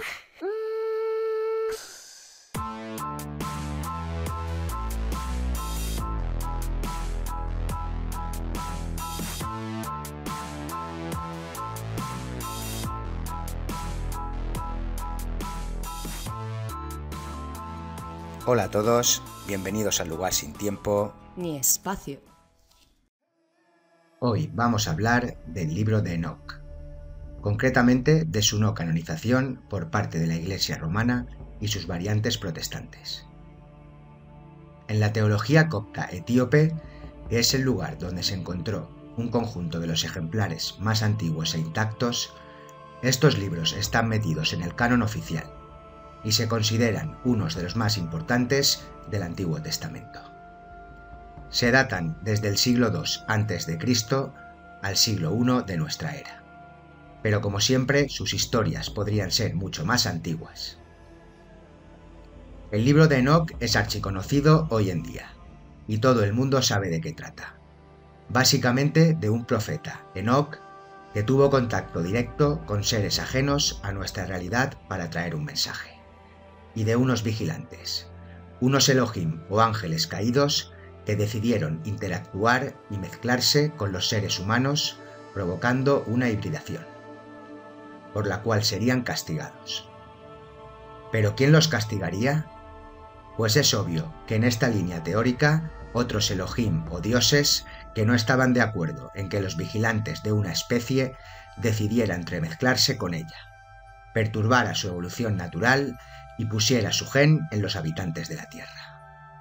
Hola a todos, bienvenidos al Lugar Sin Tiempo ni Espacio. Hoy vamos a hablar del libro de Enoc, concretamente de su no canonización por parte de la Iglesia romana y sus variantes protestantes. En la teología copta etíope, que es el lugar donde se encontró un conjunto de los ejemplares más antiguos e intactos, estos libros están metidos en el canon oficial y se consideran unos de los más importantes del Antiguo Testamento. Se datan desde el siglo II a.C. al siglo I de nuestra era, pero como siempre sus historias podrían ser mucho más antiguas. El libro de Enoc es archiconocido hoy en día, y todo el mundo sabe de qué trata. Básicamente de un profeta, Enoc, que tuvo contacto directo con seres ajenos a nuestra realidad para traer un mensaje, y de unos vigilantes, unos Elohim o ángeles caídos que decidieron interactuar y mezclarse con los seres humanos, provocando una hibridación, por la cual serían castigados. ¿Pero quién los castigaría? Pues es obvio que en esta línea teórica, otros Elohim o dioses que no estaban de acuerdo en que los vigilantes de una especie decidieran entremezclarse con ella, perturbara su evolución natural y pusiera su gen en los habitantes de la Tierra.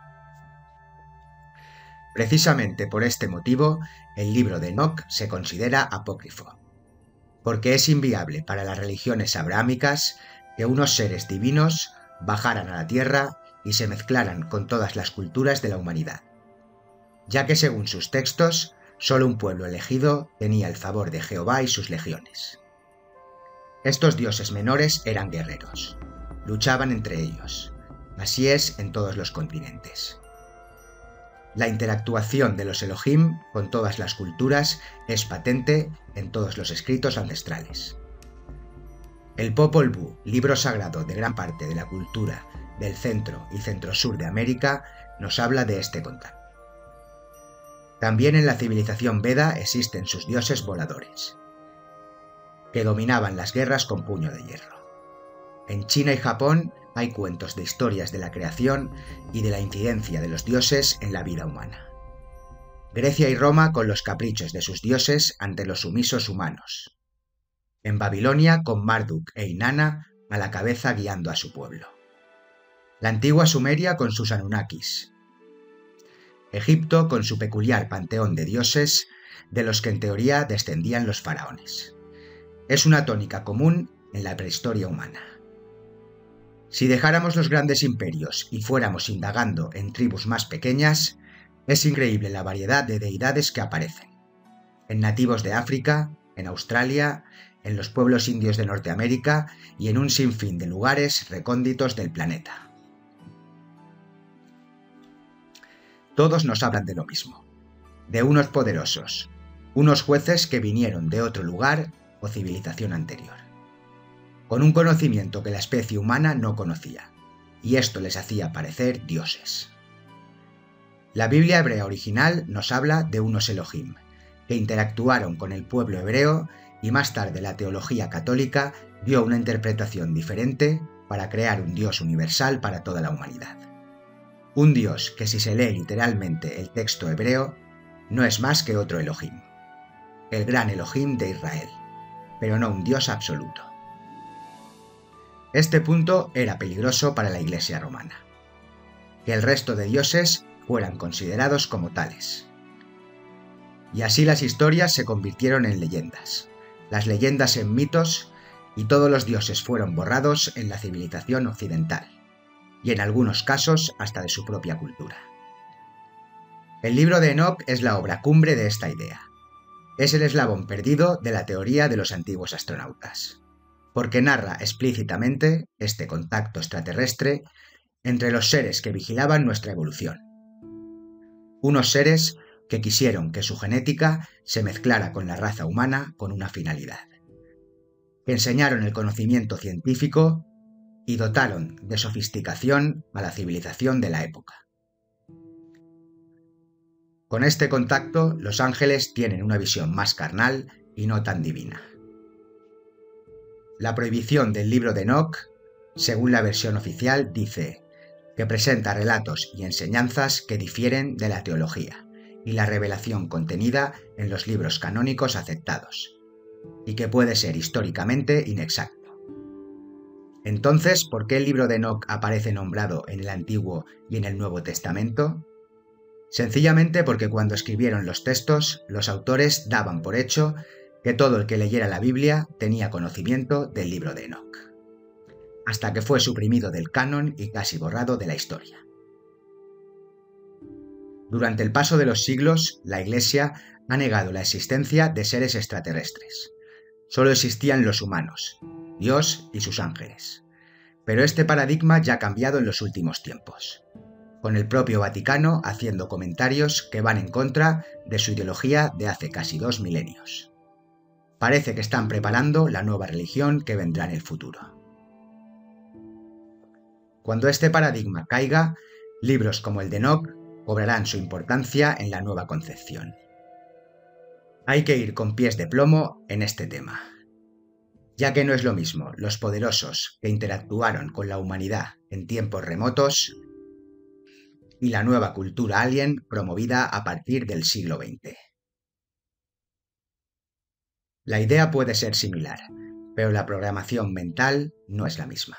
Precisamente por este motivo, el libro de Enoc se considera apócrifo, porque es inviable para las religiones abrahámicas que unos seres divinos bajaran a la Tierra y se mezclaran con todas las culturas de la humanidad, ya que según sus textos, solo un pueblo elegido tenía el favor de Jehová y sus legiones. Estos dioses menores eran guerreros, luchaban entre ellos. Así es en todos los continentes. La interactuación de los Elohim con todas las culturas es patente en todos los escritos ancestrales. El Popol Vuh, libro sagrado de gran parte de la cultura del centro y centro-sur de América, nos habla de este contacto. También en la civilización Veda existen sus dioses voladores, que dominaban las guerras con puño de hierro. En China y Japón hay cuentos de historias de la creación y de la incidencia de los dioses en la vida humana. Grecia y Roma con los caprichos de sus dioses ante los sumisos humanos. En Babilonia con Marduk e Inanna a la cabeza guiando a su pueblo. La antigua Sumeria con sus Anunnakis. Egipto con su peculiar panteón de dioses de los que en teoría descendían los faraones. Es una tónica común en la prehistoria humana. Si dejáramos los grandes imperios y fuéramos indagando en tribus más pequeñas, es increíble la variedad de deidades que aparecen. En nativos de África, en Australia, en los pueblos indios de Norteamérica y en un sinfín de lugares recónditos del planeta. Todos nos hablan de lo mismo, de unos poderosos, unos jueces que vinieron de otro lugar o civilización anterior, con un conocimiento que la especie humana no conocía, y esto les hacía parecer dioses. La Biblia hebrea original nos habla de unos Elohim, que interactuaron con el pueblo hebreo y más tarde la teología católica dio una interpretación diferente para crear un Dios universal para toda la humanidad. Un Dios que si se lee literalmente el texto hebreo, no es más que otro Elohim, el gran Elohim de Israel, pero no un Dios absoluto. Este punto era peligroso para la Iglesia romana, que el resto de dioses fueran considerados como tales. Y así las historias se convirtieron en leyendas, las leyendas en mitos, y todos los dioses fueron borrados en la civilización occidental, y en algunos casos hasta de su propia cultura. El libro de Enoc es la obra cumbre de esta idea. Es el eslabón perdido de la teoría de los antiguos astronautas, porque narra explícitamente este contacto extraterrestre entre los seres que vigilaban nuestra evolución. Unos seres que quisieron que su genética se mezclara con la raza humana con una finalidad. Que enseñaron el conocimiento científico y dotaron de sofisticación a la civilización de la época. Con este contacto, los ángeles tienen una visión más carnal y no tan divina. La prohibición del libro de Enoc, según la versión oficial, dice que presenta relatos y enseñanzas que difieren de la teología y la revelación contenida en los libros canónicos aceptados, y que puede ser históricamente inexacto. Entonces, ¿por qué el libro de Enoc aparece nombrado en el Antiguo y en el Nuevo Testamento? Sencillamente porque cuando escribieron los textos, los autores daban por hecho que todo el que leyera la Biblia tenía conocimiento del libro de Enoc, hasta que fue suprimido del canon y casi borrado de la historia. Durante el paso de los siglos, la Iglesia ha negado la existencia de seres extraterrestres. Solo existían los humanos, Dios y sus ángeles. Pero este paradigma ya ha cambiado en los últimos tiempos, con el propio Vaticano haciendo comentarios que van en contra de su ideología de hace casi 2 milenios. Parece que están preparando la nueva religión que vendrá en el futuro. Cuando este paradigma caiga, libros como el de Enoc cobrarán su importancia en la nueva concepción. Hay que ir con pies de plomo en este tema, ya que no es lo mismo los poderosos que interactuaron con la humanidad en tiempos remotos y la nueva cultura alien promovida a partir del siglo XX. La idea puede ser similar, pero la programación mental no es la misma.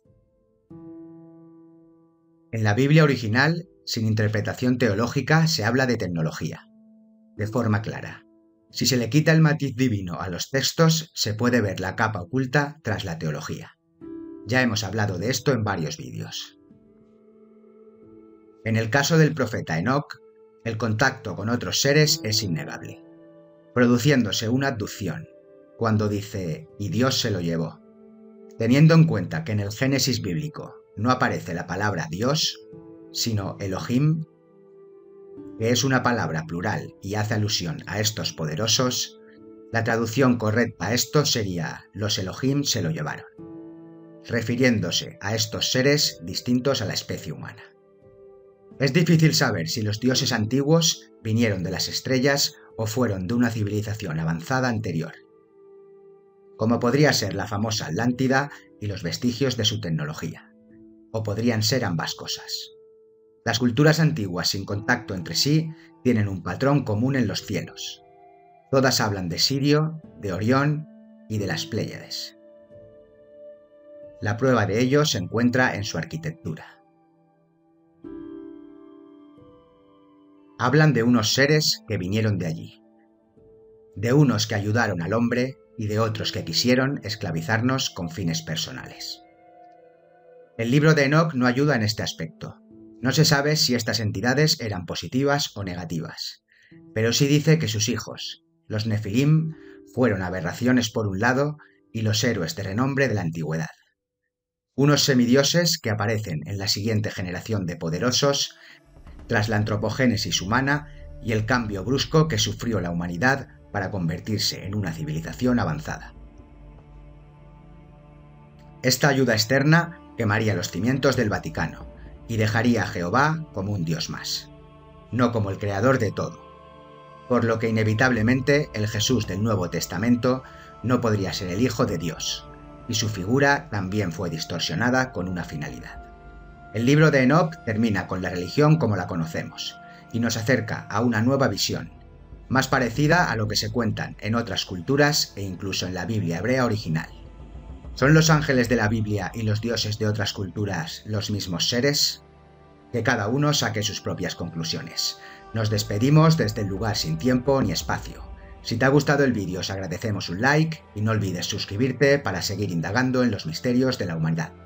En la Biblia original, sin interpretación teológica, se habla de tecnología, de forma clara. Si se le quita el matiz divino a los textos, se puede ver la capa oculta tras la teología. Ya hemos hablado de esto en varios vídeos. En el caso del profeta Enoc, el contacto con otros seres es innegable, produciéndose una abducción, cuando dice «y Dios se lo llevó». Teniendo en cuenta que en el Génesis bíblico no aparece la palabra Dios, sino Elohim, que es una palabra plural y hace alusión a estos poderosos, la traducción correcta a esto sería «los Elohim se lo llevaron», refiriéndose a estos seres distintos a la especie humana. Es difícil saber si los dioses antiguos vinieron de las estrellas o fueron de una civilización avanzada anterior, como podría ser la famosa Atlántida y los vestigios de su tecnología, o podrían ser ambas cosas. Las culturas antiguas sin contacto entre sí tienen un patrón común en los cielos. Todas hablan de Sirio, de Orión y de las Pléyades. La prueba de ello se encuentra en su arquitectura. Hablan de unos seres que vinieron de allí, de unos que ayudaron al hombre y de otros que quisieron esclavizarnos con fines personales. El libro de Enoc no ayuda en este aspecto. No se sabe si estas entidades eran positivas o negativas, pero sí dice que sus hijos, los Nefilim, fueron aberraciones por un lado y los héroes de renombre de la antigüedad. Unos semidioses que aparecen en la siguiente generación de poderosos tras la antropogénesis humana y el cambio brusco que sufrió la humanidad para convertirse en una civilización avanzada. Esta ayuda externa quemaría los cimientos del Vaticano y dejaría a Jehová como un dios más, no como el creador de todo, por lo que inevitablemente el Jesús del Nuevo Testamento no podría ser el Hijo de Dios, y su figura también fue distorsionada con una finalidad. El libro de Enoc termina con la religión como la conocemos, y nos acerca a una nueva visión, más parecida a lo que se cuentan en otras culturas e incluso en la Biblia hebrea original. ¿Son los ángeles de la Biblia y los dioses de otras culturas los mismos seres? Que cada uno saque sus propias conclusiones. Nos despedimos desde el lugar sin tiempo ni espacio. Si te ha gustado el vídeo os agradecemos un like y no olvides suscribirte para seguir indagando en los misterios de la humanidad.